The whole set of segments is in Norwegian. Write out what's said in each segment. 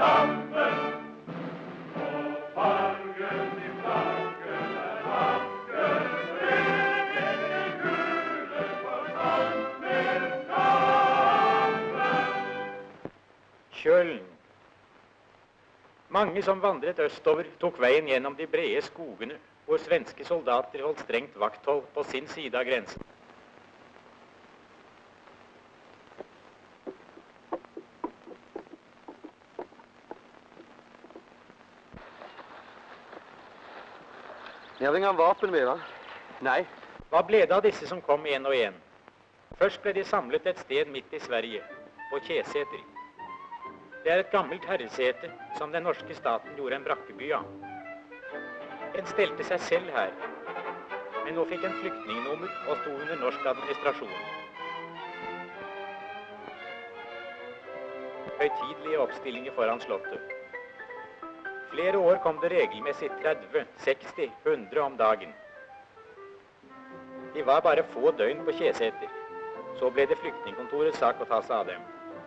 Kjølen. Mange som vandret østover tok veien gjennom de brede skogene, hvor svenske soldater holdt strengt vakthold på sin side av grensen. Ni hadde ingen vapen med, va? Nei. Hva ble det av disse som kom en og en? Først ble de samlet et sted midt i Sverige, på Kjeseter. Det er et gammelt herresete som den norske staten gjorde en brakkeby av. En stelte seg selv her, men nå fikk en flyktningnummer og sto under norsk administrasjon. Høytidelige oppstillinger foran slottet. Flere år kom det regelmessig 30, 60, 100 om dagen. De var bare få døgn på Kjeseter. Så ble det flyktningkontorets sak å ta seg av dem.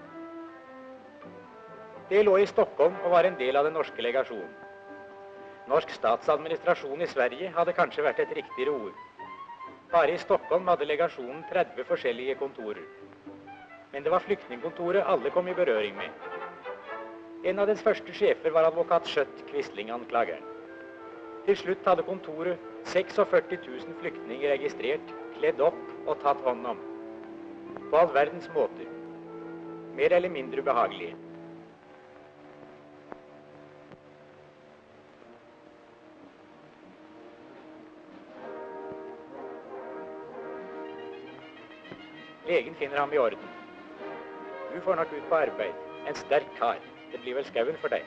Det lå i Stockholm og var en del av den norske legasjonen. Norsk statsadministrasjon i Sverige hadde kanskje vært et riktigere ord. Bare i Stockholm hadde legasjonen 30 forskjellige kontorer. Men det var flyktningkontoret alle kom i berøring med. En av dens første sjefer var advokat Schött, Quisling-anklageren. Til slutt hadde kontoret 46 000 flyktninger registrert, kledd opp og tatt hånd om. På all verdens måter. Mer eller mindre ubehagelige. Legen finner ham i orden. Du får nok ut på arbeid. En sterk kar. Det blir vel skauen for deg.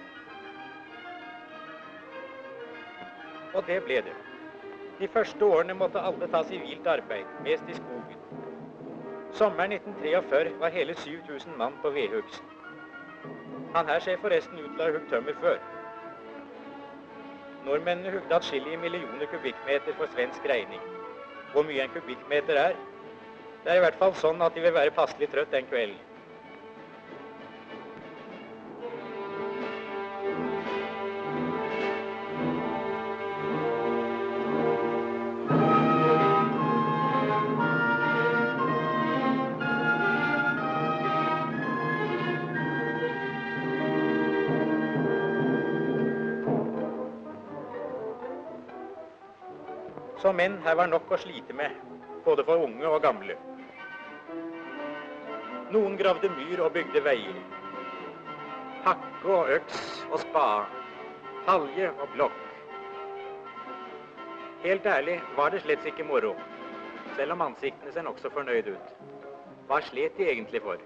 Og det ble det. De første årene måtte alle ta sivilt arbeid, mest i skogen. Sommeren 1943 var hele 7000 mann på vedhugst. Han her ser forresten ut til å ha hugd tømmer før. Nordmennene hugde atskillige millioner kubikkmeter for svensk regning. Hvor mye en kubikkmeter er? Det er i hvert fall sånn at de vil være passelig trøtt den kvelden. Så menn her var nok å slite med, både for unge og gamle. Noen gravde myr og bygde veier. Hakke og øks og spade. Talje og blokk. Helt ærlig var det slett ikke moro, selv om ansiktene ser nokså fornøyd ut. Hva slet de egentlig for?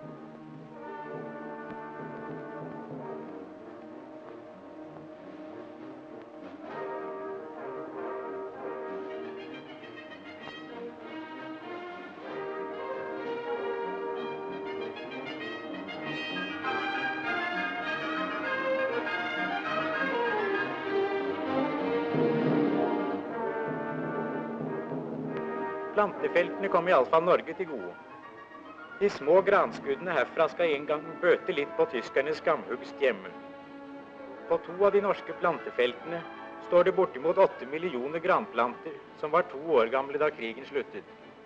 Plantefeltene kom i alle fall Norge til gode. De små granskuddene herfra skal en gang bøte litt på tyskernes skamhugst hjemme. På 2 av de norske plantefeltene står det bortimot 8 millioner granplanter som var 2 år gamle da krigen sluttet.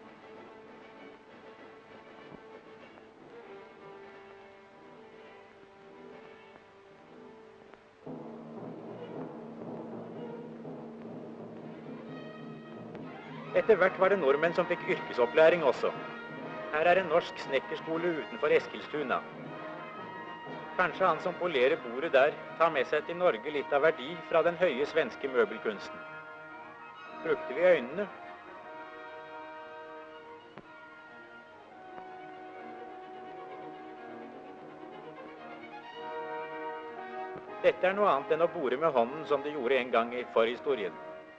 Etter hvert var det nordmenn som fikk yrkesopplæring også. Her er en norsk snekkerskole utenfor Eskilstuna. Kanskje han som polerer bordet der tar med seg til Norge litt av verdi fra den høye svenske møbelkunsten. Brukte vi øynene? Dette er noe annet enn å bore med hånden som de gjorde en gang i forhistorien.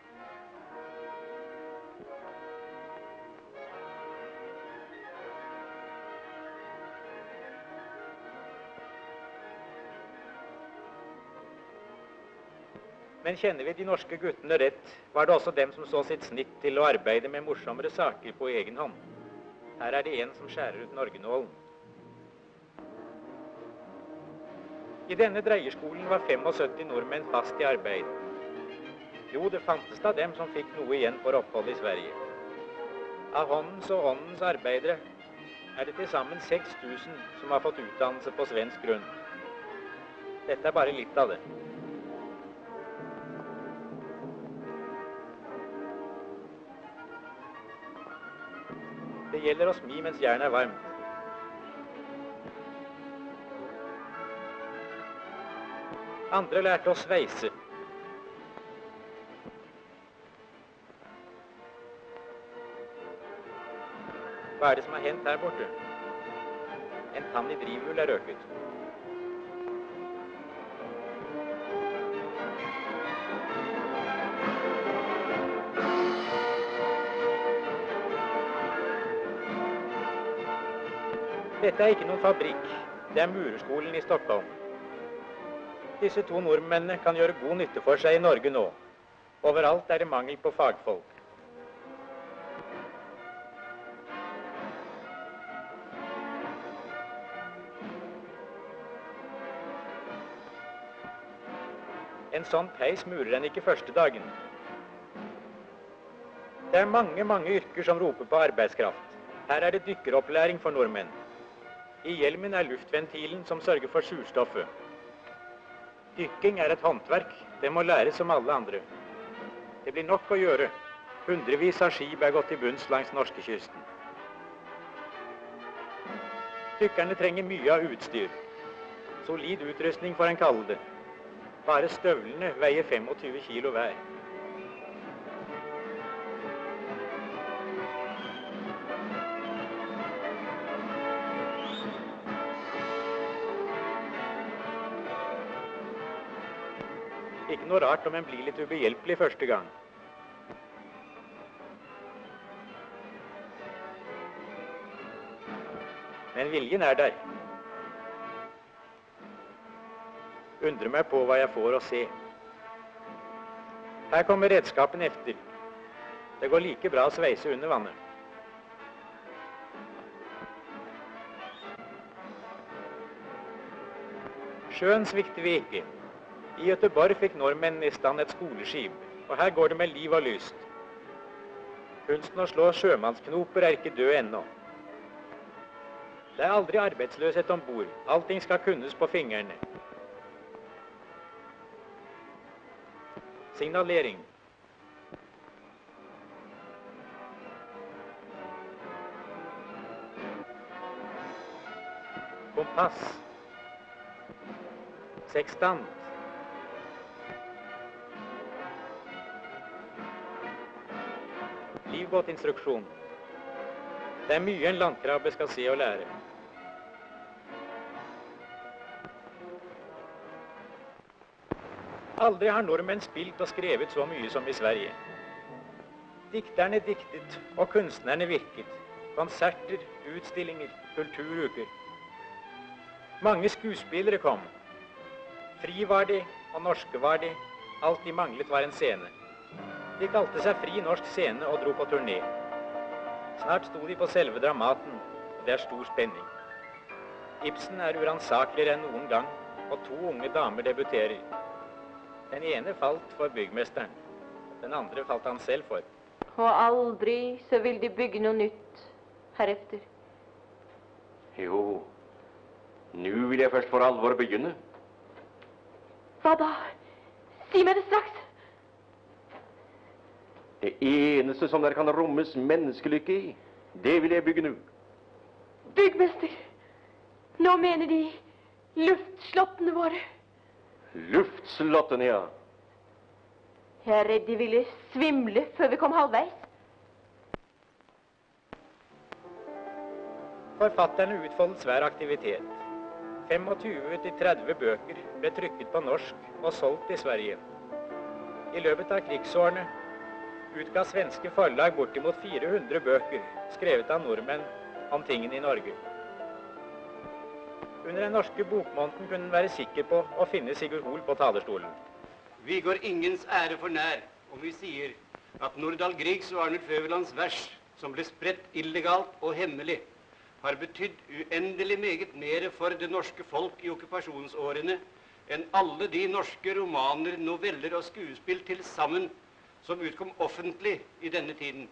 Men kjenner vi de norske guttene rett, var det også dem som så sitt snitt til å arbeide med morsommere saker på egen hånd. Her er det en som skjærer ut norgenålen. I denne dreierskolen var 75 nordmenn fast i arbeid. Jo, det fantes da dem som fikk noe igjen for opphold i Sverige. Av håndens og åndens arbeidere er det til sammen 6000 som har fått utdannelse på svensk grunn. Dette er bare litt av det. Det gjelder å smi mens jernet er varmt. Andre lærte å sveise. Hva er det som har hendt her borte? En tann i drivhjul er røket. Dette er ikke noen fabrikk. Det er murerskolen i Stockholm. Disse to nordmennene kan gjøre god nytte for seg i Norge nå. Overalt er det mangel på fagfolk. En sånn peis murer en ikke første dagen. Det er mange yrker som roper på arbeidskraft. Her er det dykkeropplæring for nordmenn. I hjelmen er luftventilen som sørger for surstoffet. Dykking er et håndverk. Det må læres som alle andre. Det blir nok å gjøre. Hundrevis av skip er gått til bunns langs norskekysten. Dykkerne trenger mye av utstyr. Solid utrustning får en kalle det. Bare støvlene veier 25 kilo hver. Ikke noe rart om en blir litt ubehjelpelig første gang. Men viljen er der. Undrer meg på hva jeg får å se. Her kommer redskapen efter. Det går like bra å sveise under vannet. Sjøen svikter vi ikke. I Göteborg fikk nordmennene i stand et skoleskip, og her går det med liv og lyst. Kunsten å slå sjømannsknoper er ikke død ennå. Det er aldri arbeidsløshet ombord. Allting skal kunnes på fingrene. Signalering. Kompass. Sextant. Livbåtinstruksjon. Det er mye en landkrabbe skal se og lære. Aldri har nordmenn spilt og skrevet så mye som i Sverige. Dikterne diktet, og kunstnerne virket. Konserter, utstillinger, kulturuker. Mange skuespillere kom. Fri var de, og norske var de. Alt de manglet var en scene. De kalte seg Fri Norsk Scene og dro på turné. Snart sto de på selve Dramaten, og det er stor spenning. Ibsen er uransakeligere enn noen gang, og to unge damer debuterer. Den ene falt for byggmesteren. Den andre falt han selv for. Og aldri så vil de bygge noe nytt herefter. Jo, nå vil jeg først for alvor begynne. Hva da? Si meg det straks. Det eneste som der kan rommes menneskelykke i, det vil jeg bygge nå. Byggmester, nå mener de luftslottene våre. Luftslottene, ja. Jeg er redd de ville svimle før vi kom halvveis. Forfatterne utfoldet svær aktivitet. 25-30 bøker ble trykket på norsk og solgt i Sverige. I løpet av krigsårene utga svenske forlag bortimot 400 bøker skrevet av nordmenn om tingene i Norge. Under den norske bokmåneden kunne en være sikker på å finne Sigurd Hoel på talerstolen. Vi går ingens ære for nær om vi sier at Nordahl Griegs og Arnulf Øverlands vers, som ble spredt illegalt og hemmelig, har betydd uendelig meget mer for det norske folk i okkupasjonsårene enn alle de norske romaner, noveller og skuespill til sammen som utkom offentlig i denne tiden.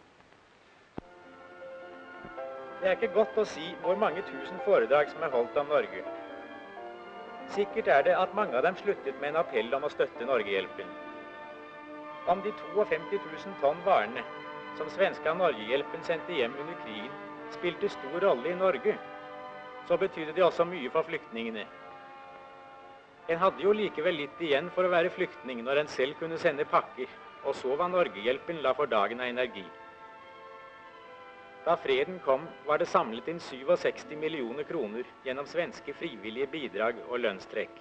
Det er ikke godt å si hvor mange tusen foredrag som er holdt om Norge. Sikkert er det at mange av dem sluttet med en appell om å støtte Norgehjelpen. Om de 52 000 tonn varene som svenska Norgehjelpen sendte hjem under krigen, spilte stor rolle i Norge, så betydde det også mye for flyktningene. En hadde jo likevel litt igjen for å være flyktning når en selv kunne sende pakker, og så var Norgehjelpen la for dagen av energi. Da freden kom, var det samlet inn 67 millioner kroner gjennom svenske frivillige bidrag og lønnstrekk.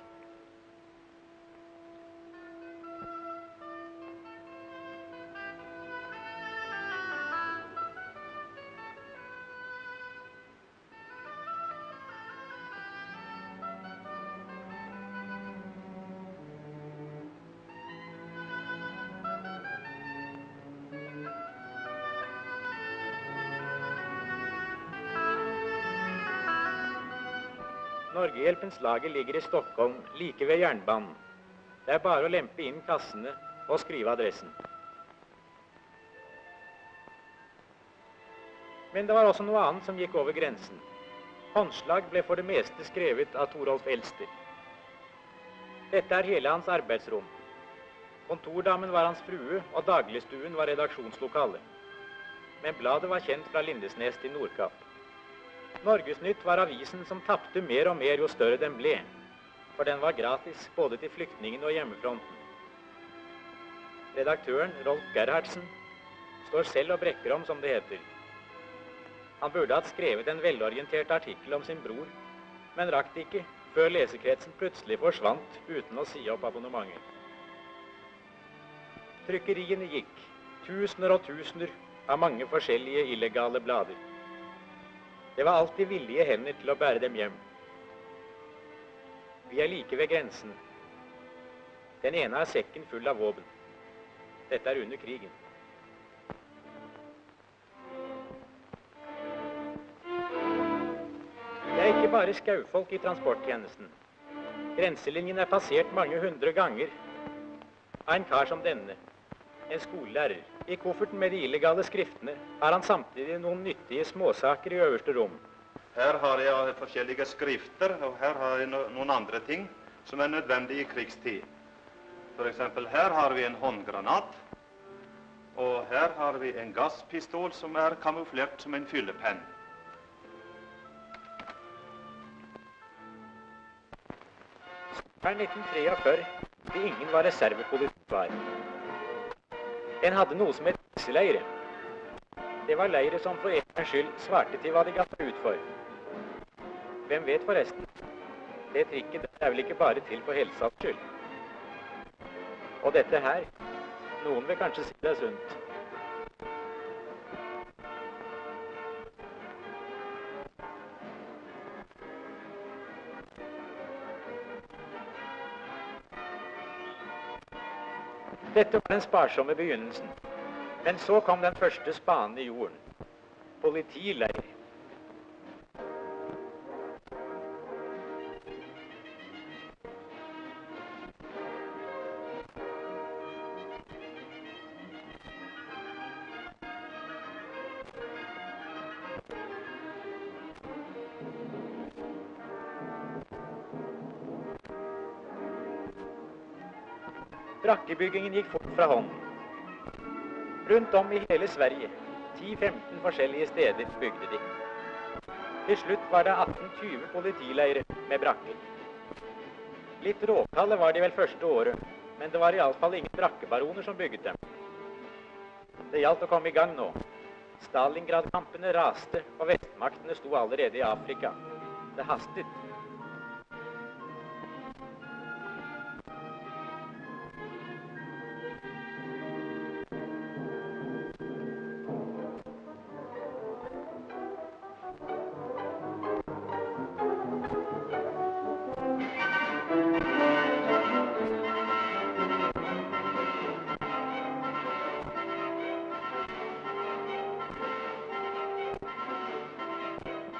Norgehjelpens lager ligger i Stockholm, like ved jernbanen. Det er bare å lempe inn kassene og skrive adressen. Men det var også noe annet som gikk over grensen. Håndslag ble for det meste skrevet av Torolf Elster. Dette er hele hans arbeidsrom. Kontordamen var hans frue, og dagligstuen var redaksjonslokale. Men bladet var kjent fra Lindesnes til Nordkapp. Norgesnytt var avisen som tappte mer og mer jo større den ble, for den var gratis både til flyktningen og hjemmefronten. Redaktøren, Rolf Gerhardsen, står selv og brekker om, som det heter. Han burde hatt skrevet en velorientert artikkel om sin bror, men rakk det ikke før lesekretsen plutselig forsvant uten å si opp abonnementet. Trykkeriene gikk, tusener og tusener av mange forskjellige illegale blader. Det var alltid villige hender til å bære dem hjem. Vi er like ved grensen. Den ene har sekken full av våpen. Dette er under krigen. Det er ikke bare skaufolk i transporttjenesten. Grenselinjen er passert mange hundre ganger av en kar som denne, en skolelærer. I kofferten med de illegale skriftene har han samtidig noen nyttige småsaker i øverste rom. Her har jeg forskjellige skrifter, og her har jeg noen andre ting som er nødvendige i krigstid. For eksempel her har vi en håndgranat, og her har vi en gasspistol som er kamuflert som en fyllepenn. Sommeren 1943, da ingen var reservepolitivar. En hadde noe som het krigsleire. Det var leire som for en gangs skyld svarte til hva de gav ut for. Hvem vet forresten? Det trikket er vel ikke bare til for helsas skyld. Og dette her, noen vil kanskje si det er sunt. Dette var den sparsomme begynnelsen, men så kom den første spanen i jorden. Politileir. Brakkebyggingen gikk fort fra hånden. Rundt om i hele Sverige, 10-15 forskjellige steder bygde de. Til slutt var det 18-20 politileire med brakker. Litt råkalde var de vel første året, men det var i alle fall ingen brakkebaroner som bygget dem. Det gjaldt å komme i gang nå. Stalingrad-kampene raste, og vestmaktene sto allerede i Afrika. Det hastet.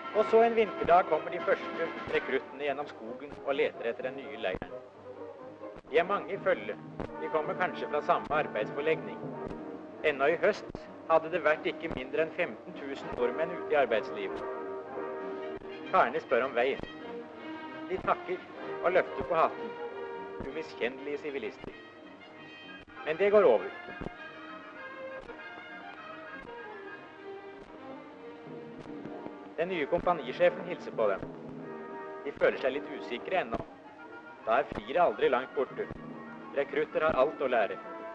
Og så en vinterdag kommer de første rekruttene gjennom skogen og leter etter den nye leiren. De er mange i følge. De kommer kanskje fra samme arbeidsforlegning. Ennå i høst hadde det vært ikke mindre enn 15 000 nordmenn ute i arbeidslivet. Karene spør om veien. De takker og løfter på hatten. Umiskjennelige sivilister. Men det går over. Den nye kompanisjefen hilser på dem. De føler seg litt usikre ennå. Da er friere aldri langt borte. Rekrutter har alt å lære.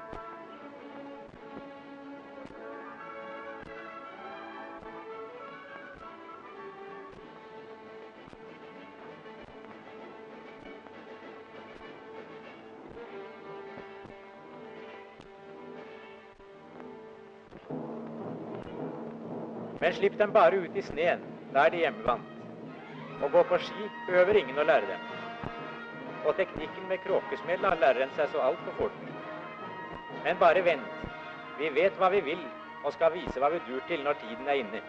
Men slipp dem bare ut i sneen, da er de hjemmevant. Å gå på ski behøver ingen å lære dem. Og teknikken med kråkesmella lærer en seg så alt for fort. Men bare vent. Vi vet hva vi vil, og skal vise hva vi dur til når tiden er inne.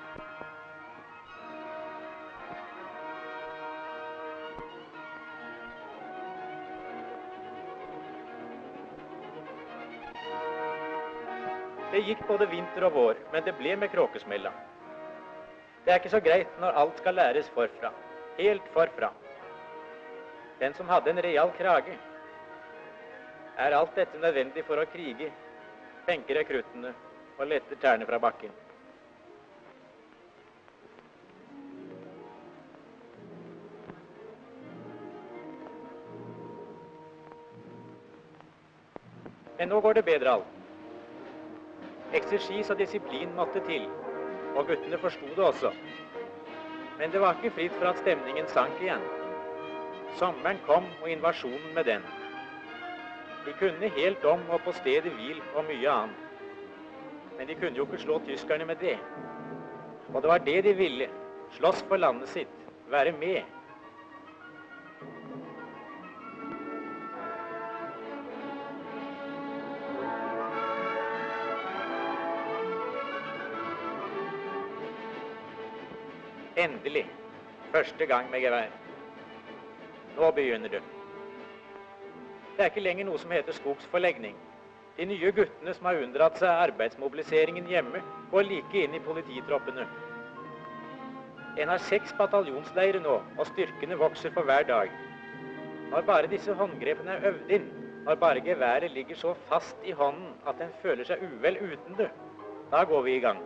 Det gikk både vinter og vår, men det ble med kråkesmella. Det er ikke så greit når alt skal læres forfra. Helt forfra. Den som hadde en real krage. Er alt dette nødvendig for å krige, benker rekruttene og letter tærne fra bakken. Men nå går det bedre alt. Eksersis og disiplin måtte til, og guttene forsto det også. Men det var ikke fritt for at stemningen sank igjen. Sommeren kom, og invasjonen med den. De kunne helt om og på stedet hvil og mye annet. Men de kunne jo ikke slå tyskerne med det. Og det var det de ville. Slåss for landet sitt. Være med. Endelig. Første gang med gevær. Nå begynner det. Det er ikke lenger noe som heter skogsforlegning. De nye guttene som har unndratt seg arbeidsmobiliseringen hjemme, går like inn i polititroppene. En har 6 bataljonsleirer nå, og styrkene vokser for hver dag. Når bare disse håndgrepene er øvd inn, når bare geværet ligger så fast i hånden at den føler seg uvel uten det, da går vi i gang.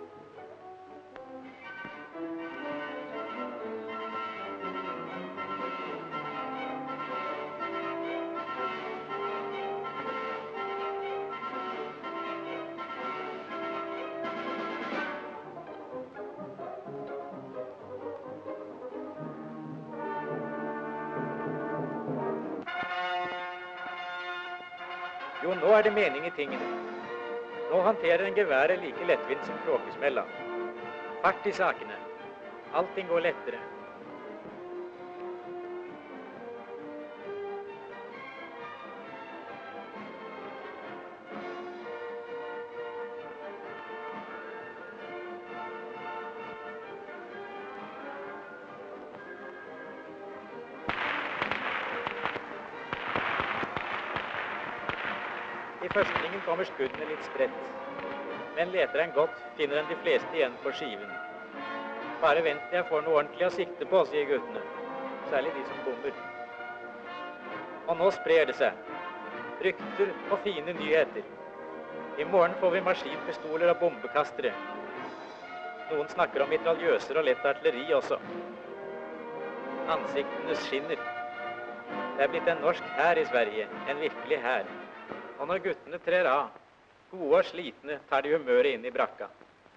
Jo, nå er det mening i tingene. Nå håndterer en geværet like lettvint som kråkesmella. Fart i sakene. Allting går lettere. I førstningen kommer skuddene litt spredt. Men leter en godt, finner en de fleste igjen på skiven. Bare vent til jeg får noe ordentlig å sikte på, sier guttene. Særlig de som bomber. Og nå sprer det seg. Rykter og fine nyheter. I morgen får vi maskinpistoler og bombekastere. Noen snakker om mitraljøser og lett artilleri også. Ansiktene skinner. Det er blitt en norsk hær i Sverige, en virkelig hær. Og når guttene trer av, gode og slitne, tar de humøret inn i brakka.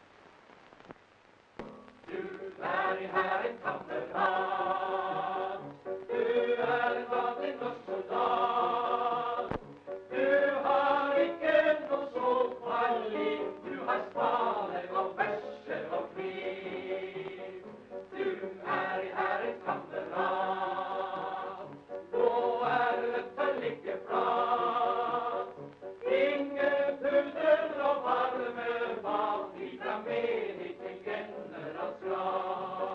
Du er her en kamerat, du er en vanlig norsk soldat. Du har ikke noe så farlig, du har spaner og verser og kniv. Du er her en kamerat, nå er du nødt til å ligge flat. Varme mat, vi fra menig til generalsgrad.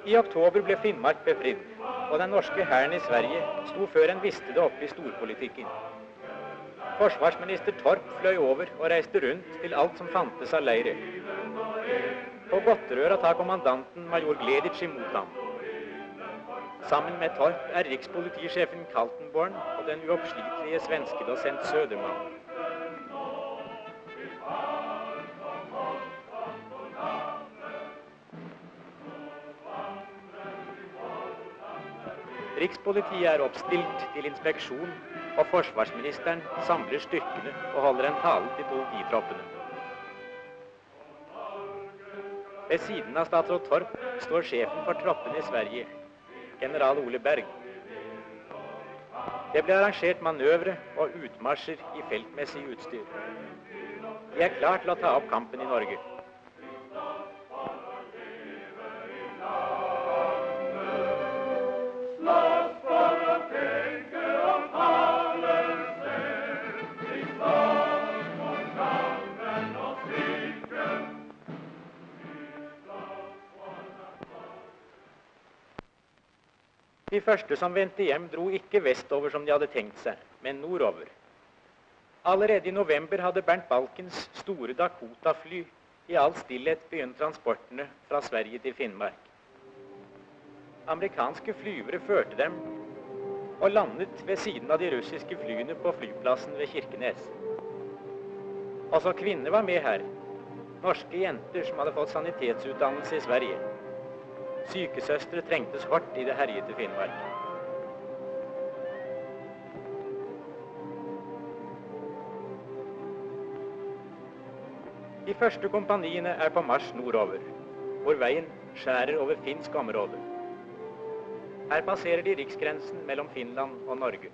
I oktober ble Finnmark befridd, og den norske hæren i Sverige sto før en visste det oppe i storpolitikken. Forsvarsminister Torp fløy over og reiste rundt til alt som fantes av leire. På Gotterøra tar kommandanten major Gleditsch imot ham. Sammen med Torp er rikspolitisjefen Kaltenborn og den uoppslitelige svenske dosent Söderman. Rikspolitiet er oppstilt til inspeksjon, og forsvarsministeren samler styrkene og holder en tale til polititroppene. Ved siden av statsråd Torp står sjefen for troppene i Sverige, general Ole Berg. Det ble arrangert manøvre og utmarsjer i feltmessig utstyr. De er klar til å ta opp kampen i Norge. De første som vendte hjem dro ikke vestover som de hadde tenkt seg, men nordover. Allerede i november hadde Bernt Balkens store Dakota-fly i all stillhet begynt transportene fra Sverige til Finnmark. Amerikanske flyvere førte dem og landet ved siden av de russiske flyene på flyplassen ved Kirkenes. Også kvinner var med her, norske jenter som hadde fått sanitetsutdannelse i Sverige. Sykesøstre trengtes hardt i det herjete Finnmark. De første kompaniene er på marsj nordover, hvor veien skjærer over finsk område. Her passerer de riksgrensen mellom Finland og Norge.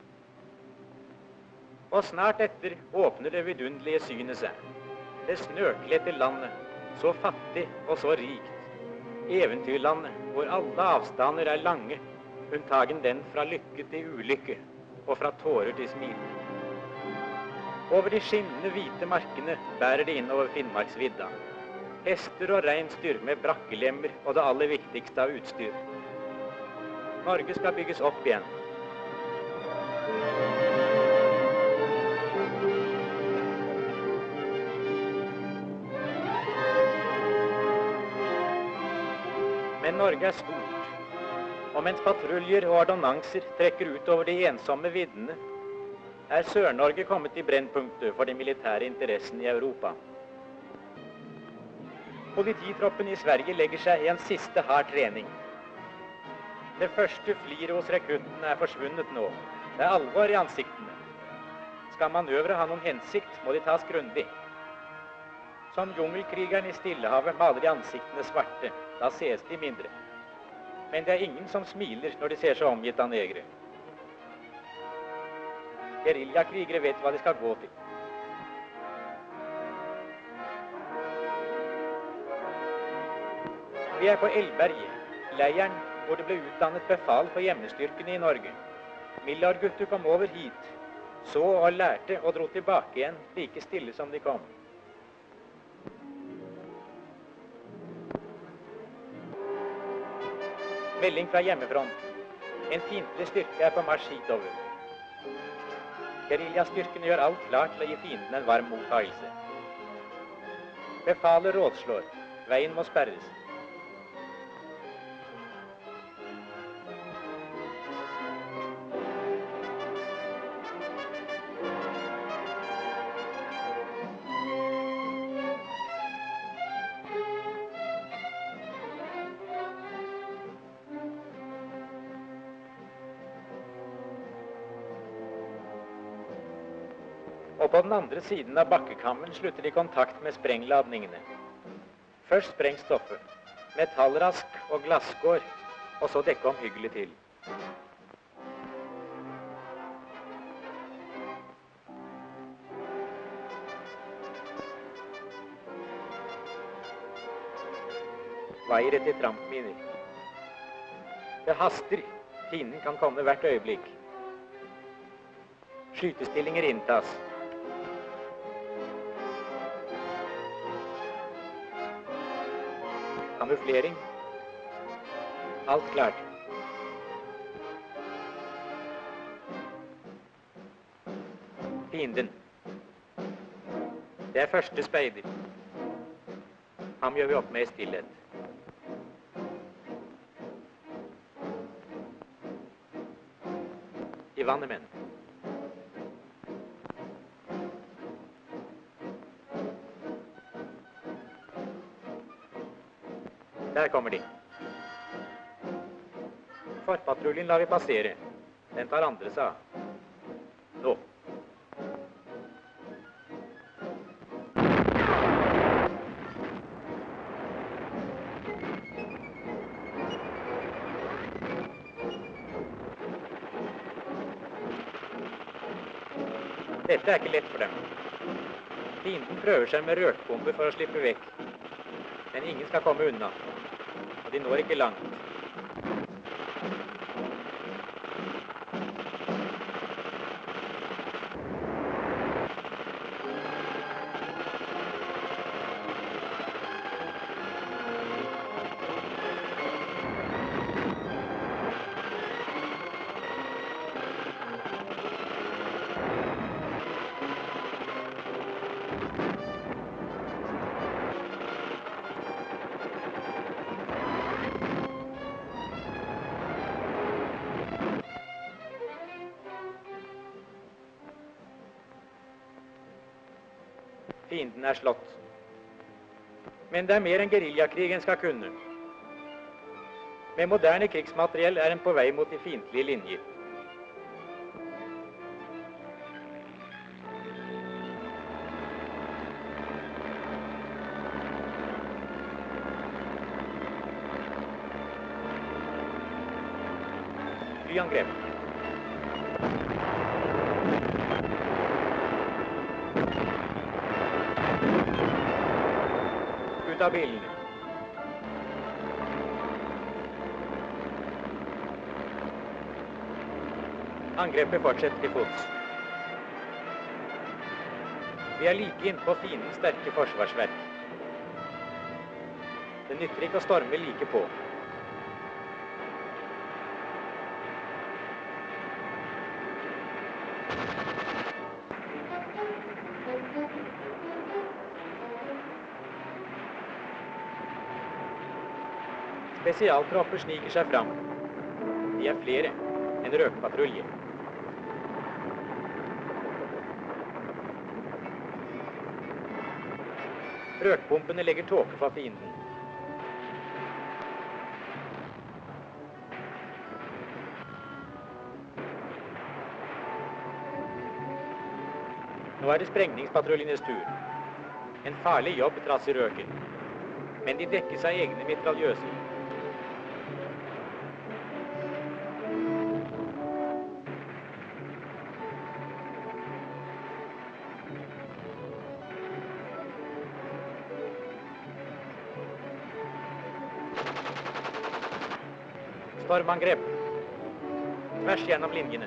Og snart etter åpner det vidunderlige synet seg. Det snøkledte landet, så fattig og så rikt. Eventyrlandet, hvor alle avstander er lange, unntagen den fra lykke til ulykke, og fra tårer til smil. Over de skinnende hvite markene bærer det innover Finnmarksvidda. Hester og reinsdyr med brakkelemmer og det aller viktigste av utstyr. Norge skal bygges opp igjen. Men Norge er stort, og mens patruljer og ordonnanser trekker ut over de ensomme viddene, er Sør-Norge kommet i brennpunktet for de militære interessene i Europa. Polititroppen i Sverige legger seg i en siste hard trening. Det første fliret hos rekruttene er forsvunnet nå. Det er alvor i ansiktene. Skal manøvre ha noen hensikt, må de tas grundig. Som jungelkrigeren i Stillehavet maler de ansiktene svarte, da ses de mindre. Men det er ingen som smiler når de ser seg omgitt av negre. Guerillakrigere vet hva de skal gå til. Vi er på Elberget, leiren hvor det ble utdannet befal for hjemmestyrkene i Norge. Millar-gutter kom over hit, så og lærte og dro tilbake igjen like stille som de kom. Melding fra hjemmefront. En fiendtlig styrke er på marsj hitover. Gueriljastyrkene gjør alt klart til å gi fienden en varm mottagelse. Befalet rådslår. Veien må sperres. Og på den andre siden av bakkekammen slutter de kontakt med sprengladningene. Først sprengstoffet, metallrask og glasskår, og så dekke omhyggelig til. Vairet til trampminer. Det haster. Fienden kan komme hvert øyeblikk. Skytestillinger inntas. Kamuflering. Alt klart. Fienden. Det er første speider. Ham gjør vi opp med i stillhet. I vannet, menn. Der kommer de. Forpatruljen lar vi passere. Den tar andre seg av. Nå. Dette er ikke lett for dem. Fienden prøver seg med røkbomber for å slippe vekk. Men ingen skal komme unna. Og de når ikke langt. Fienden er slått. Men det er mer enn geriljakrig en skal kunne. Med moderne krigsmateriell er en på vei mot de fiendtlige linjer. Flyangrep. Ut av bilene. Angrepet fortsetter til fots. Vi er like innpå fiendens sterke forsvarsverk. Det nytter ikke å storme like på. Spesialtropper sniker seg fram. De er flere enn røkpatrulje. Røkbombene legger tåke for fienden. Nå er det sprengningspatruljenes tur. En farlig jobb trass i røken. Men de dekker seg egne mitraljøser. Stormangrep. Tvers gjennom linjene.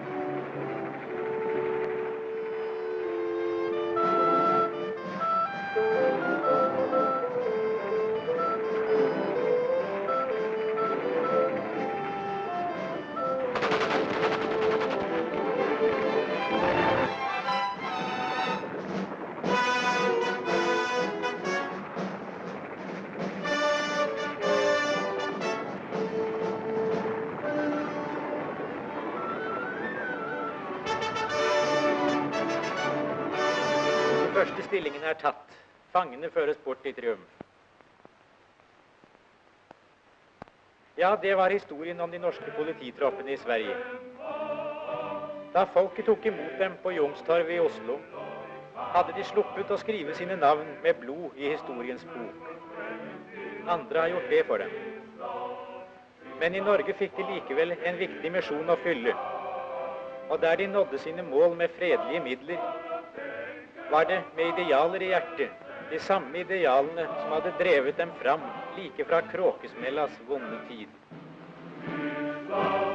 Første stillingen er tatt. Fangene føres bort i triumf. Ja, det var historien om de norske polititroppene i Sverige. Da folket tok imot dem på Youngstorget i Oslo, hadde de sluppet å skrive sine navn med blod i historiens bok. Andre har gjort det for dem. Men i Norge fikk de likevel en viktig misjon å fylle. Og der de nådde sine mål med fredelige midler, var det med idealer i hjertet, de samme idealene som hadde drevet dem fram like fra Kråkesmellas vonde tid.